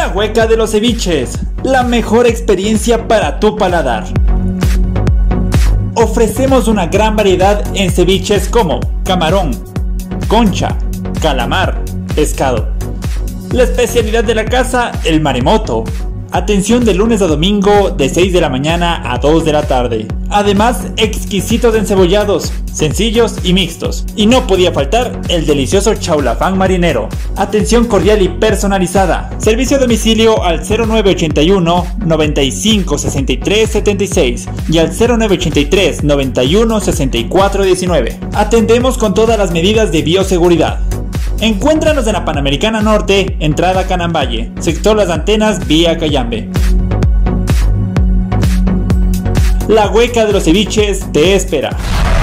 La Hueca de los Ceviches, la mejor experiencia para tu paladar. Ofrecemos una gran variedad en ceviches como camarón, concha, calamar, pescado. La especialidad de la casa, el maremoto. Atención de lunes a domingo de 6 de la mañana a 2 de la tarde. Además, exquisitos encebollados, sencillos y mixtos. Y no podía faltar el delicioso chaulafán marinero. Atención cordial y personalizada. Servicio a domicilio al 0981 95 63 76 y al 0983 91 64 19. Atendemos con todas las medidas de bioseguridad. Encuéntranos en la Panamericana Norte, entrada Canambaye, sector Las Antenas, vía Cayambe. La Hueca de los Ceviches te espera.